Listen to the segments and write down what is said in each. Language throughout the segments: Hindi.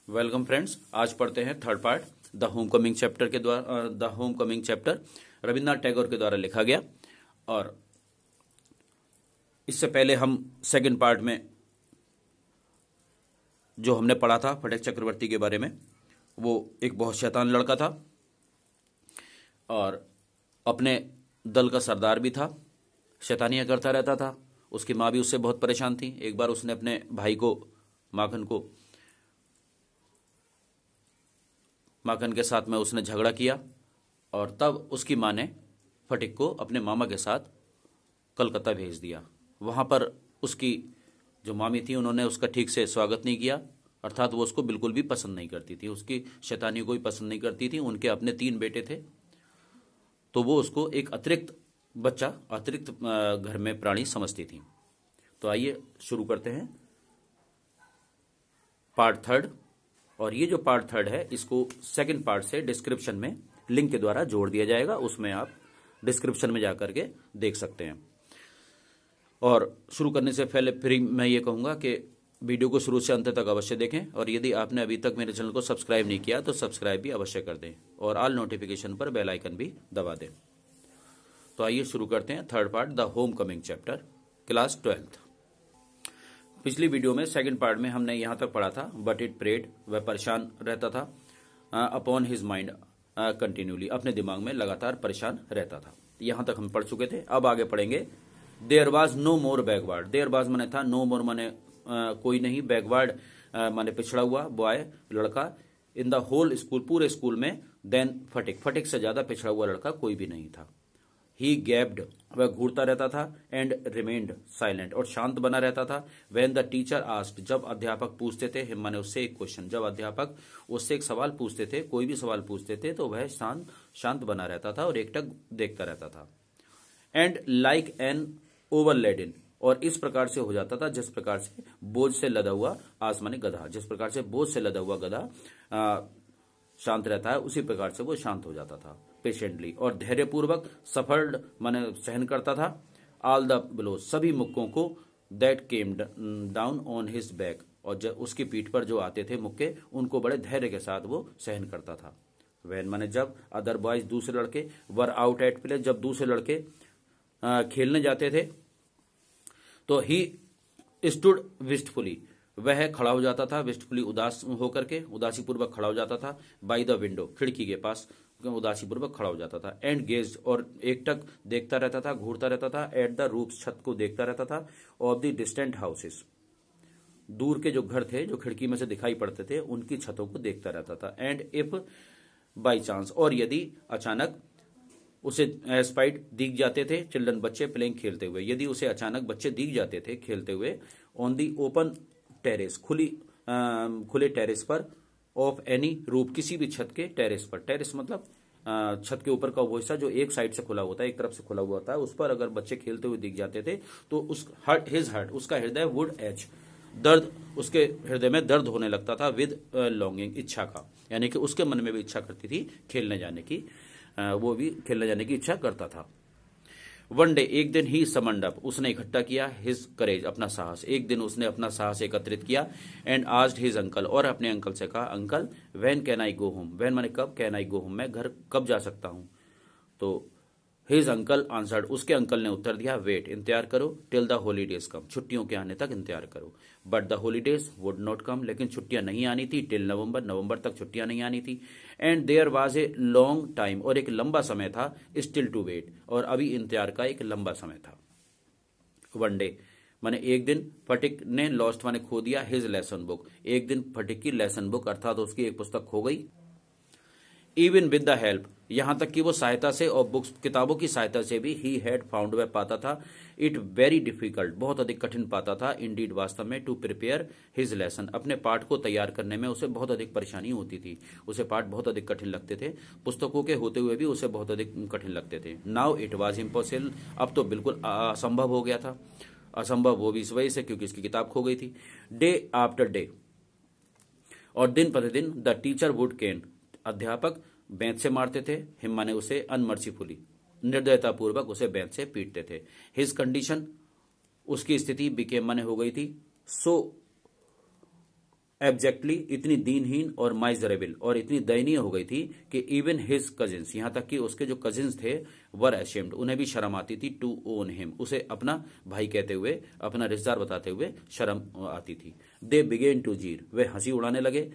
Welcome friends. आज पढ़ते हैं third part the homecoming chapter के द्वारा। The homecoming chapter Rabindranath Tagore के द्वारा लिखा गया। और इससे पहले हम सेकंड पार्ट में जो हमने पढ़ा था फटेक चक्रवर्ती के बारे में, वो एक बहुत शैतान लड़का था और अपने दल का सरदार भी था, शैतानियाँ करता रहता था। उसकी माँ भी उससे बहुत परेशान थी। एक बार उसने अपने भाई को माखन के साथ में उसने झगड़ा किया और तब उसकी माँ ने फटिक को अपने मामा के साथ कलकत्ता भेज दिया। वहाँ पर उसकी जो मामी थी उन्होंने उसका ठीक से स्वागत नहीं किया, अर्थात वो उसको बिल्कुल भी पसंद नहीं करती थी, उसकी शैतानी को भी पसंद नहीं करती थी। उनके अपने 3 बेटे थे, तो वो उसको एक अतिरिक्त घर में प्राणी समझती थी। तो आइए शुरू करते हैं पार्ट थर्ड। और ये जो पार्ट थर्ड है इसको सेकंड पार्ट से डिस्क्रिप्शन में लिंक के द्वारा जोड़ दिया जाएगा, उसमें आप डिस्क्रिप्शन में जाकर के देख सकते हैं। और शुरू करने से पहले फिर मैं ये कहूँगा कि वीडियो को शुरू से अंत तक अवश्य देखें और यदि आपने अभी तक मेरे चैनल को सब्सक्राइब नहीं किया तो सब्सक्राइब भी अवश्य कर दें और ऑल नोटिफिकेशन पर बेल आइकन भी दबा दें। तो आइए शुरू करते हैं third part the homecoming chapter, class 12th। पिछली वीडियो में सेकंड पार्ट में हमने यहाँ तक पढ़ा था बट इट प्रेड, वह परेशान रहता था, अपॉन हिज माइंड कंटिन्यूली, अपने दिमाग में लगातार परेशान रहता था। यहाँ तक हम पढ़ चुके थे। अब आगे पढ़ेंगे। There was no more backward. There was माने था, नो मोर माने कोई नहीं, बैकवर्ड माने पिछड़ा हुआ, बॉय लड़का, इन द होल स्कूल पूरे स्कूल में, देन फटिक से ज्यादा पिछड़ा हुआ लड़का कोई भी नहीं था। ही गैप्ड, वह घूरता रहता था, एंड रिमेन्ड साइलेंट, और शांत बना रहता था। व्हेन द टीचर आस्क्ड, जब अध्यापक पूछते थे, हिम माने उससे एक क्वेश्चन, जब अध्यापक उससे एक सवाल पूछते थे, कोई भी सवाल पूछते थे तो वह शांत बना रहता था और एकटक देखता रहता था। एंड लाइक एन ओवरलेडन, और इस प्रकार से हो जाता था जिस प्रकार से बोझ से लदा हुआ आस माने गधा, जिस प्रकार से बोझ से लदा हुआ गधा शांत रहता है उसी प्रकार से वो शांत हो जाता था पेशेंटली, और धैर्यपूर्वक सफर्ड माने सहन करता था। ऑल द ब्लो, सभी मुक्कों को, that came down on his back, और जब उसकी पीठ पर जो आते थे मुक्के उनको बड़े धैर्य के साथ वो सहन करता था। वैन माने जब, अदर बॉयज दूसरे लड़के, वर आउट एट प्ले, जब दूसरे लड़के खेलने जाते थे, तो ही स्टूड विस्टफुली, वह खड़ा हो जाता था, विस्टफुली उदास होकर के, उदासी पूर्वक खड़ा हो जाता था। बाई द विंडो, खिड़की के पास उदासी पूर्वक खड़ा हो जाता था। एंड गेज, और एकटक देखता रहता था, घूरता रहता था। एट द रूफ्स, छत को देखता रहता था। ऑफ द डिस्टेंट हाउसेस, दूर के जो घर थे जो खिड़की में से दिखाई पड़ते थे उनकी छतों को देखता रहता था। एंड इफ बाई चांस, और यदि अचानक उसे एस्पाइट दिख जाते थे, चिल्ड्रन बच्चे प्लेइंग खेलते हुए, यदि उसे अचानक बच्चे दिख जाते थे खेलते हुए, ऑन दी ओपन टेरेस, खुले टेरेस पर, ऑफ एनी रूफ, किसी भी छत के टेरेस पर, टेरेस मतलब छत के ऊपर का वो हिस्सा जो एक साइड से खुला होता है, एक तरफ से खुला हुआ होता है, उस पर अगर बच्चे खेलते हुए दिख जाते थे तो उस हिज हार्ट, उसका हृदय, वुड एच, दर्द, उसके हृदय में दर्द होने लगता था, विद लॉन्गिंग, इच्छा का, यानी कि उसके मन में भी इच्छा करती थी खेलने जाने की, वो भी खेलने जाने की इच्छा करता था। वन डे, एक दिन ही समंड अप, उसने इकट्ठा किया, हिज करेज, अपना साहस, एक दिन उसने अपना साहस एकत्रित किया। एंड आस्क्ड हिज अंकल, और अपने अंकल से कहा, uncle when can I go home, when माने कब, कैन आई गो होम मैं घर कब जा सकता हूं। तो हिज अंकल आंसर्ड, उसके अंकल ने उत्तर दिया, वेट, इंतजार करो, टिल द हॉलीडेज कम, छुट्टियों के आने तक इंतजार करो। But the holidays would not come, लेकिन छुट्टियां नहीं आनी थी, टिल नवंबर, नवंबर तक छुट्टियां नहीं आनी थी। And there was a long time, और एक लंबा समय था, स्टिल टू वेट, और अभी इंतजार का एक लंबा समय था। वन डे माने एक दिन, फटिक ने लॉस्ट माने खो दिया, हिज लेसन बुक, एक दिन फटिक की लेसन बुक अर्थात उसकी एक पुस्तक खो गई। इवन विद द हेल्प, यहां तक कि वो सहायता से और बुक्स किताबों की सहायता से भी, ही हैड फाउंड, वह पाता था, इट वेरी डिफिकल्ट, बहुत अधिक कठिन पाता था, इंडीड वास्तव में, टू प्रिपेयर हिज लेसन, अपने पाठ को तैयार करने में उसे बहुत अधिक परेशानी होती थी, उसे पाठ बहुत अधिक कठिन लगते थे, पुस्तकों के होते हुए भी उसे बहुत अधिक कठिन लगते थे। नाउ इट वॉज इम्पॉसिबल, अब तो बिल्कुल असंभव हो गया था, असंभव वो भी इस वजह से क्योंकि इसकी किताब खो गई थी। डे आफ्टर डे, और दिन प्रतिदिन, द टीचर वुड केन, अध्यापक बेंच से मारते थे, हिम माने उसे, अनमर्सीफुली, निर्दयतापूर्वक उसे बेंच से पीटते थे। हिज कंडीशन, उसकी स्थिति, बिकेम माने हो गई थी, सो एब्जेक्टली, इतनी दीनहीन और माइजरेबल और इतनी दयनीय हो गई थी कि इवन हिज कजिन्स, यहां तक कि उसके जो कजिन्स थे, वर अशेम्ड, उन्हें भी शर्म आती थी, टू ओन हिम, उसे अपना भाई कहते हुए, अपना रिश्तेदार बताते हुए शर्म आती थी। दे बिगेन टू जीर, वे हंसी उड़ाने लगे,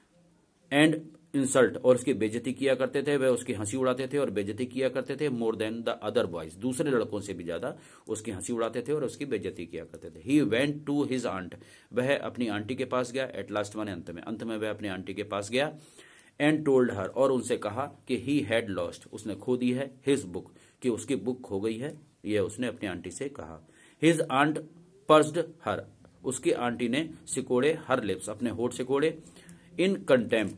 एंड इंसल्ट, और उसकी बेइज्जती किया करते थे, वे उसकी हंसी उड़ाते थे और बेइज्जती किया करते थे, more than the other boys, दूसरे लड़कों से भी ज्यादा उसकी हंसी उड़ाते थे और उसकी बेइज्जती किया करते थे। He went to his aunt, वह अपनी आंटी के पास गया, एट लास्ट माने अंत में वह अपनी आंटी के पास गया, एंड टोल्ड हर, और उनसे कहा कि ही हैड लॉस्ट, उसने खो दी है, हिज बुक, कि उसकी बुक खो गई है, यह उसने अपनी आंटी से कहा। हिज आंट पर्स्ड हर, उसकी आंटी ने सिकोड़े, हर लिप्स, अपने होठ सिकोड़े, इन कंटेम्प्ट,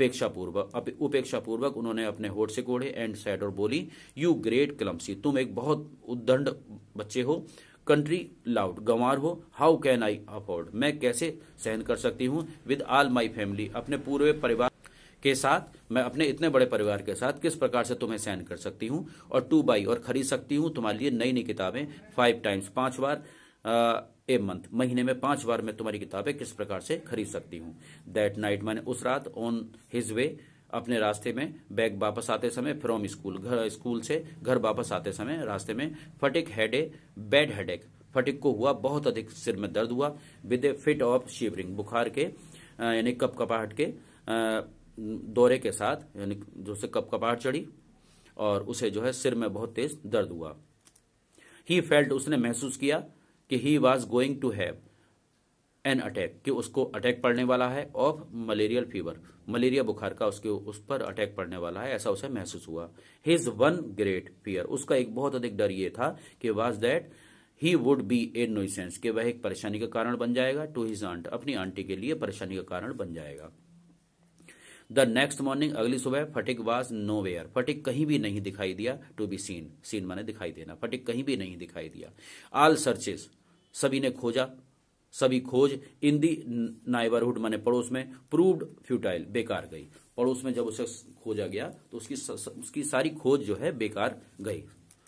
उपेक्षापूर्वक उन्होंने अपने होठ सिकोड़े, एंड सैड, और बोली, यू ग्रेट क्लम्सी, तुम एक बहुत उद्दंड बच्चे हो, कंट्री लाउड, गंवार हो, हाउ कैन आई अफोर्ड, मैं कैसे सहन कर सकती हूँ, विद ऑल माई फैमिली, अपने पूरे परिवार के साथ, मैं अपने इतने बड़े परिवार के साथ किस प्रकार से तुम्हें सहन कर सकती हूँ, और टू बाई, और खरीद सकती हूँ तुम्हारे लिए नई नई किताबें, 5 times, 5 बार, ए मंथ, महीने में 5 बार मैं तुम्हारी किताबें किस प्रकार से खरीद सकती हूँ। दैट नाइट, मैंने उस रात, ऑन हिज वे, अपने रास्ते में, बैग वापस आते समय, फ्रॉम स्कूल, स्कूल से घर वापस आते समय रास्ते में, Phatik had a bad headache, Phatik को हुआ बहुत अधिक सिर में दर्द हुआ, with a fit of shivering, बुखार के यानी कपकपाहट के दौरे के साथ, यानी जो से कपकपाहट चढ़ी और उसे जो है सिर में बहुत तेज दर्द हुआ। ही फेल्ट, उसने महसूस किया कि he was going to have an attack, कि उसको अटैक पड़ने वाला है, ऑफ मलेरियल फीवर, मलेरिया बुखार का उस पर अटैक पड़ने वाला है, ऐसा उसे महसूस हुआ। हिज वन ग्रेट फियर, उसका एक बहुत अधिक डर ये था कि was that he would be a nuisance, कि वह एक परेशानी का कारण बन जाएगा, टू हिज आंट, अपनी आंटी के लिए परेशानी का कारण बन जाएगा। द नेक्स्ट मॉर्निंग, अगली सुबह, Phatik was nowhere, Phatik कहीं भी नहीं दिखाई दिया, टू बी सीन, सीन माने दिखाई देना, फटिक कहीं भी नहीं दिखाई दिया। ऑल सर्चेस, सभी ने खोजा, सभी खोज, इन दी नाइबरहुड माने पड़ोस में, प्रूव्ड फ्यूटाइल, बेकार गई, पड़ोस में जब उसे खोजा गया तो उसकी सारी खोज जो है बेकार गई,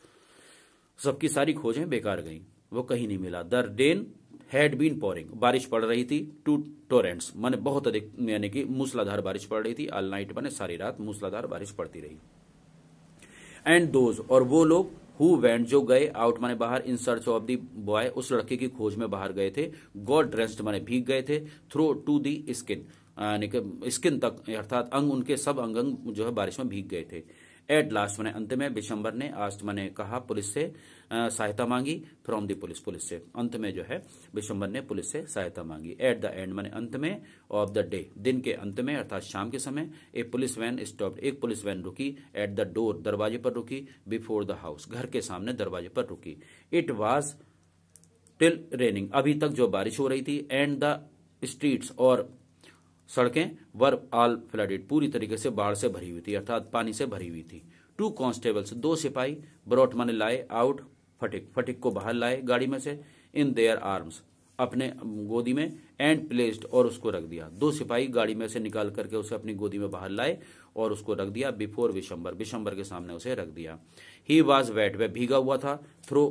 सबकी सारी खोजें बेकार गई, वो कहीं नहीं मिला। The rain had been pouring, बारिश पड़ रही थी, टू टोरेंट्स माने बहुत अधिक, यानी कि मूसलाधार बारिश पड़ रही थी, ऑल नाइट माने सारी रात मूसलाधार बारिश पड़ती रही। एंड दोज, और वो लोग, हु वेंट, जो गए, आउट माने बाहर, in search of the boy, उस लड़के की खोज में बाहर गए थे, गॉट ड्रेस्ड माने भीग गए थे, through to the skin, skin तक, अर्थात अंग, उनके सब अंग जो है बारिश में भीग गए थे। एट लास्ट माने अंत में, बिशंबर ने, आस्ट माने कहा, पुलिस से सहायता मांगी, फ्रॉम दी पुलिस, पुलिस से, अंत में जो है बिशंबर ने पुलिस से सहायता मांगी। एट द एंड माने अंत में, ऑफ द डे, दिन के अंत में, अर्थात शाम के समय, ए पुलिस वैन स्टॉप्ड, एक पुलिस वैन रुकी, एट द डोर, दरवाजे पर रुकी, बिफोर द हाउस, घर के सामने दरवाजे पर रुकी। इट वाज टिल रेनिंग, अभी तक जो बारिश हो रही थी, एंड द स्ट्रीट्स, और सड़कें, वर ऑल फ्लडेड, पूरी तरीके से बाढ़ से भरी हुई थी, अर्थात पानी से भरी हुई थी। 2 कांस्टेबल्स, 2 सिपाही, ब्रॉट माने लाए, आउट फटिक, फटिक को बाहर लाए गाड़ी में से, इन देयर आर्म्स, अपने गोदी में, एंड प्लेस्ड, और उसको रख दिया, 2 सिपाही गाड़ी में से निकाल करके उसे अपनी गोदी में बाहर लाए और उसको रख दिया, बिफोर विशंबर, विशंबर के सामने उसे रख दिया। ही वाज वेट, वह भीगा हुआ था, through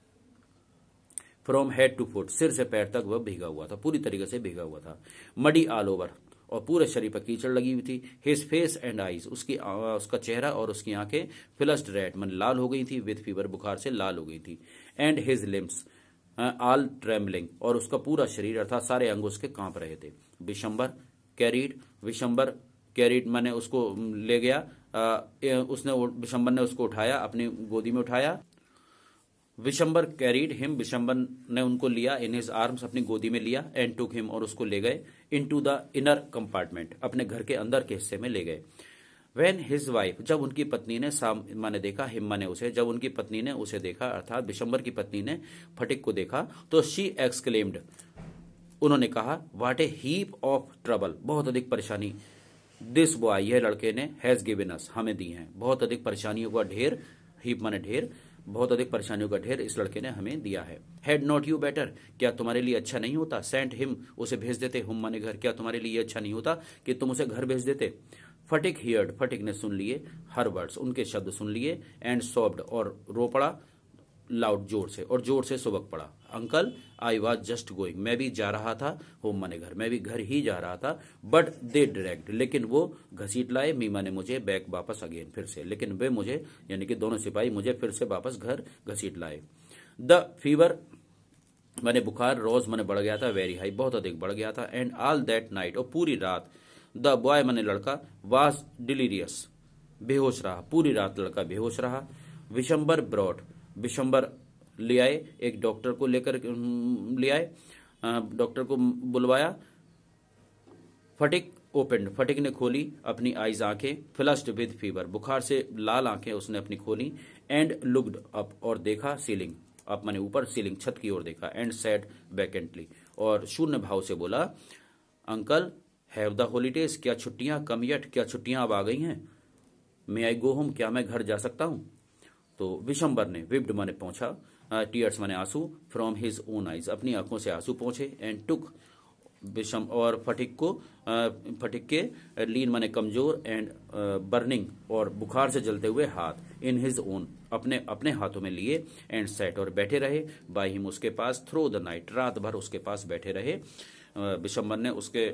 from head to foot, सिर से पैर तक वह भीगा हुआ था, पूरी तरीके से भीगा हुआ था। मडी ऑल ओवर, और पूरे शरीर पर कीचड़ लगी हुई थी। हिज फेस एंड आईज, उसका चेहरा और उसकी आंखें, फ्लश्ड रेड मन लाल हो गई थी, विद फीवर, बुखार से लाल हो गई थी। And his limbs all trembling, और उसका पूरा शरीर अर्थात सारे अंग उसके कांप रहे थे। विशंबर कैरीड माने उसको ले गया, विशंबर ने उसको उठाया, अपनी गोदी में उठाया। विशंबर कैरीड हिम, विशंबर ने उनको लिया, इन हिज आर्म्स, अपनी गोदी में लिया, एंड टुक हिम, और उसको ले गए, इनटू द इनर कंपार्टमेंट, अपने घर के अंदर के हिस्से में ले गए। व्हेन हिज वाइफ, जब उनकी पत्नी ने, माने देखा, हिम माने उसे, जब उनकी पत्नी ने उसे देखा, अर्थात विशंबर की पत्नी ने फटिक को देखा, तो शी एक्सक्लेम्ड, उन्होंने कहा, what a heap of trouble, बहुत अधिक परेशानी, दिस बॉय, यह लड़के ने, हैज गिवन अस, हमें दी हैं, बहुत अधिक परेशानियों का ढेर, हीप माने ढेर, बहुत अधिक परेशानियों का ढेर इस लड़के ने हमें दिया है। हैड नॉट यू बेटर, क्या तुम्हारे लिए अच्छा नहीं होता, सेंट हिम, उसे भेज देते, हुम माने घर, क्या तुम्हारे लिए अच्छा नहीं होता कि तुम उसे घर भेज देते। फटिक हियर्ड, फटिक ने सुन लिए, हर वर्ड्स, उनके शब्द सुन लिए, एंड सॉब्ड, और रो पड़ा, लाउड, जोर से, और जोर से सुबक पड़ा, uncle I was just going, मैं भी जा रहा था होम माने घर, मैं भी घर ही जा रहा था। बट दे ड्रैग्ड, लेकिन वो घसीट लाए मी माने मुझे, बैक वापस अगेन फिर से, लेकिन वे मुझे यानी कि दोनों सिपाही मुझे फिर से वापस घर घसीट लाए। द फीवर माने बुखार, रोज माने बढ़ गया था, वेरी हाई बहुत अधिक बढ़ गया था। एंड ऑल दैट नाइट, और पूरी रात, द बॉय माने लड़का, वाज डिलीरियस बेहोश रहा, पूरी रात लड़का बेहोश रहा। विशंबर ब्रॉड, विशंबर ले आए, एक डॉक्टर को लेकर ले आए, डॉक्टर को बुलवाया। फटिक ओपन, फटिक ने खोली अपनी आईज आंखें, फ्लश्ड विद फीवर, बुखार से लाल आंखें उसने अपनी खोली। एंड लुक्ड अप, और देखा सीलिंग, अप माने ऊपर, सीलिंग छत की ओर देखा। एंड सेड वैकेंटली, और शून्य भाव से बोला, अंकल हैव द हॉलीडेज, क्या छुट्टियां कम येट, क्या छुट्टियां अब आ गई हैं? मे आई गो होम, क्या मैं घर जा सकता हूं? तो विशंबर ने, विप्ड माने पहुंचा, टीयर्स माने आंसू, फ्रॉम हिज ओन आइज, अपनी आंखों से आंसू पहुंचे। एंड टुक विषम, और फटिक को, फटिक के लीन माने कमजोर, एंड बर्निंग, और बुखार से जलते हुए हाथ, इन हिज ओन, अपने अपने हाथों में लिए। एंड सेट, और बैठे रहे, बाय हिम उसके पास, थ्रू द नाइट, रात भर उसके पास बैठे रहे। विशंबर ने उसके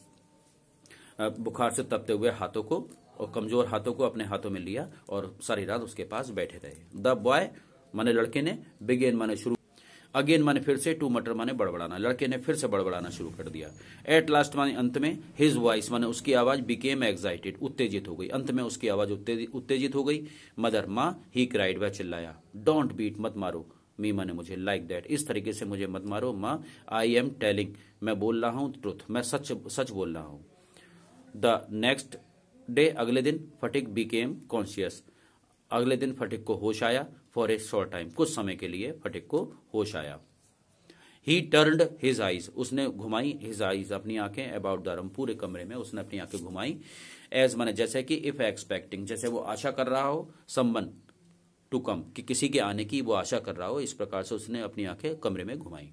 बुखार से तपते हुए हाथों को और कमजोर हाथों को अपने हाथों में लिया और सारी रात उसके पास बैठे रहे। द बॉय माने लड़के ने, बिगेन माने शुरू, अगेन माने फिर से, टू मटर माने बड़बड़ाना, लड़के ने फिर से बड़बड़ाना शुरू कर दिया। एट लास्ट माने अंत में, हिज वॉइस माने उसकी आवाज, बिकेम एक्साइटेड, उत्तेजित हो गई, अंत में उसकी आवाज उत्तेजित हो गई। मदर माँ, ही क्राइड, वह चिल्लाया, डोंट बीट, मत मारो, मी माने मुझे, लाइक दैट, इस तरीके से मुझे मत मारो, माँ, आई एम टेलिंग, मैं बोल रहा हूँ ट्रुथ, मैं सच सच बोल रहा हूँ। द नेक्स्ट डे, अगले दिन, फटिक बिकेम कॉन्शियस, अगले दिन फटिक को होश आया। फॉर ए शॉर्ट टाइम, कुछ समय के लिए फटिक को होश आया। ही टर्न्ड हिज आईज, उसने घुमाई, हिज आईज, अपनी आंखें, अबाउट द रूम, पूरे कमरे में उसने अपनी आंखें घुमाई। एज माने जैसे कि, इफ एक्सपेक्टिंग, जैसे वो आशा कर रहा हो, समवन टू कम, कि किसी के आने की वो आशा कर रहा हो, इस प्रकार से उसने अपनी आंखें कमरे में घुमाई।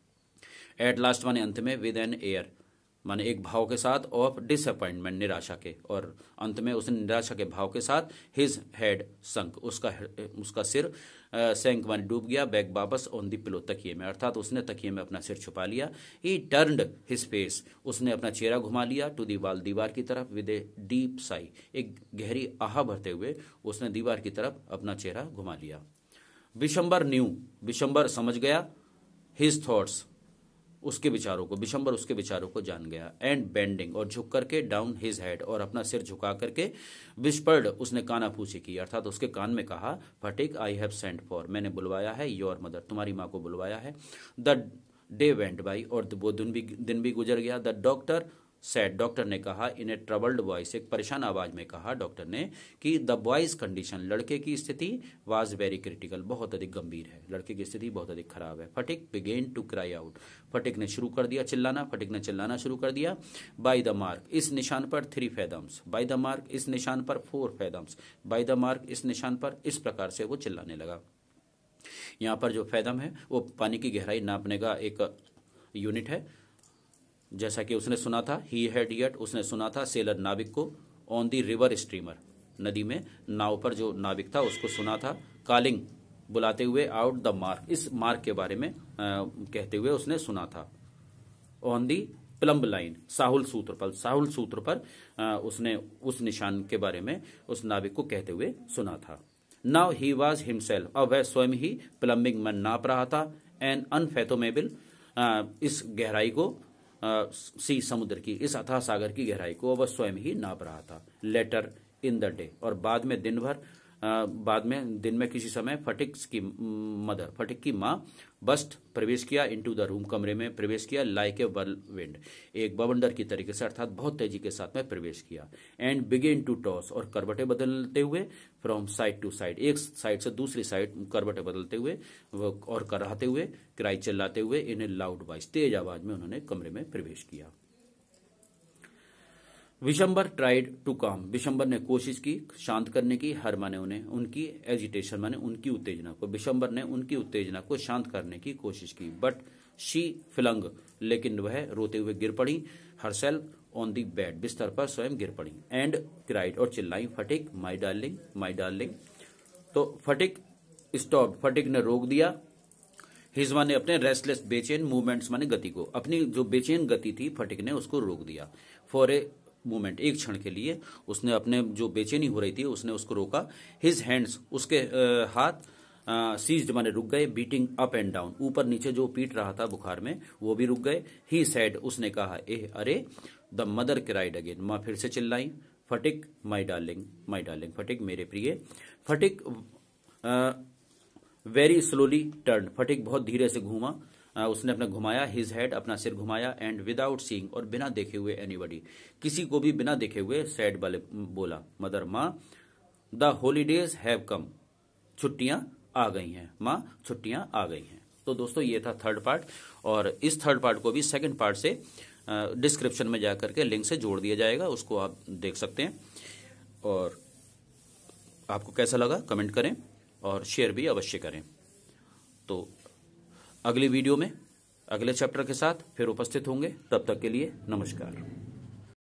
एट लास्ट माने अंत में, विद एन एयर माने एक भाव के साथ, ऑफ डिसअपॉइंटमेंट, निराशा के, और अंत में उसने निराशा के भाव के साथ, हिज हेड संक, उसका सिर सैंक माने डूब गया, बैक वापस, ऑन दी पिलो, तकिए में, अर्थात उसने तकिए में अपना सिर छुपा लिया। ही टर्न्ड हिज फेस, उसने अपना चेहरा घुमा लिया, टू दी वॉल, दीवार की तरफ, विद ए डीप साई, एक गहरी आह भरते हुए उसने दीवार की तरफ अपना चेहरा घुमा लिया। विशंबर न्यू, विशंबर समझ गया, हिज थॉट्स, उसके विचारों को, विशंबर उसके विचारों को जान गया। एंड बेंडिंग, और झुक करके, डाउन हिज हेड, और अपना सिर झुका करके, विस्पर्ड, उसने कानाफूसी की, अर्थात उसके कान में कहा, Phatik I have sent for, मैंने बुलवाया है, योर मदर, तुम्हारी माँ को बुलवाया है। द डे वेंट बाई, और वो दिन भी गुजर गया। द डॉक्टर सेड, डॉक्टर ने कहा, इन ए ट्रबल्ड वॉइस, एक परेशान आवाज में कहा डॉक्टर ने, कि द बॉयज कंडीशन, लड़के की स्थिति, वाज वेरी क्रिटिकल, बहुत अधिक गंभीर है, लड़के की स्थिति बहुत अधिक खराब है। Phatik began to cry out, Phatik ने शुरू कर दिया चिल्लाना, फटिक ने चिल्लाना शुरू कर दिया। बाय द मार्क, इस निशान पर 3 फैदम्स, बाय द मार्क, इस निशान पर 4 फैदम्स, बाय द मार्क, इस निशान पर, इस प्रकार से वो चिल्लाने लगा। यहाँ पर जो फैदम है वो पानी की गहराई नापने का एक यूनिट है। जैसा कि उसने सुना था, ही हैड यट, उसने सुना था, सेलर नाविक को, ऑन दी रिवर स्ट्रीमर, नदी में नाव पर जो नाविक था उसको सुना था, कॉलिंग, बुलाते हुए, आउट द मार्क, इस मार्क के बारे में कहते हुए उसने सुना था। ऑन दी प्लम्ब लाइन, साहुल सूत्र पर, साहुल सूत्र पर उसने उस निशान के बारे में उस नाविक को कहते हुए सुना था। नाउ ही वॉज हिमसेल्फ, अब वह स्वयं ही प्लम्बिंग में नाप रहा था, एन अनफैथोमेबल, इस गहराई को, सी समुद्र की, इस अथाह सागर की गहराई को वह स्वयं ही नाप रहा था। लेटर इन द डे, और बाद में दिन भर, बाद में दिन में किसी समय, फटिक की मदर, फटिक की माँ, बस्ट, प्रवेश किया, इनटू द रूम, कमरे में प्रवेश किया, लाइक ए विंड, एक बवंडर की तरीके से, अर्थात बहुत तेजी के साथ में प्रवेश किया। एंड बिगेन टू टॉस, और करवटें बदलते हुए, फ्रॉम साइड टू साइड, एक साइड से दूसरी साइड करवटें बदलते हुए और कराहते हुए, क्राई चिल्लाते हुए, इन ए लाउड वॉइस, तेज आवाज में उन्होंने कमरे में प्रवेश किया। विशंबर ट्राइड टू काम, विशंबर ने कोशिश की शांत करने की, हर माने उन्हें, उनकी एजिटेशन माने उनकी उत्तेजना को, विशंबर ने उनकी उत्तेजना को शांत करने की कोशिश की। बट शी फ्लंग, लेकिन वह रोते हुए गिर पड़ी, हरसेल्फ ऑन दी बेड, बिस्तर पर स्वयं गिर पड़ी। एंड क्राइड, और चिल्लाई, फटिक माई डार्लिंग, माई डार्लिंग। तो फटिक स्टॉप, फटिक ने रोक दिया, हिज माने अपने, रेस्टलेस बेचैन, मूवमेंट्स माने गति को, अपनी जो बेचैन गति थी फटिक ने उसको रोक दिया। फॉर ए मूवमेंट, एक क्षण के लिए उसने अपने जो बेचैनी हो रही थी उसने उसको रोका। हिज हैंड्स, उसके हाथ सीज्ड माने रुक गए। बीटिंग अप एंड डाउन, ऊपर नीचे जो पीट रहा था बुखार में वो भी रुक गए। ही सैड, उसने कहा, एह अरे। द मदर क्राइड अगेन, माँ फिर से चिल्लाई। फटिक my darling, my darling, Phatik मेरे प्रिय। Phatik very slowly turn, Phatik बहुत धीरे से घूमा, उसने अपना घुमाया। हिज हेड, अपना सिर घुमाया। एंड विदाउट सीइंग, और बिना देखे हुए, एनीबडी, किसी को भी बिना देखे हुए, सैड बोला, मदर, माँ, द हॉलीडेज हैव कम, छुट्टियां आ गई हैं, माँ छुट्टियां आ गई हैं। तो दोस्तों ये था थर्ड पार्ट, और इस थर्ड पार्ट को भी सेकंड पार्ट से डिस्क्रिप्शन में जाकर के लिंक से जोड़ दिया जाएगा, उसको आप देख सकते हैं। और आपको कैसा लगा कमेंट करें और शेयर भी अवश्य करें। तो अगली वीडियो में अगले चैप्टर के साथ फिर उपस्थित होंगे, तब तक के लिए नमस्कार।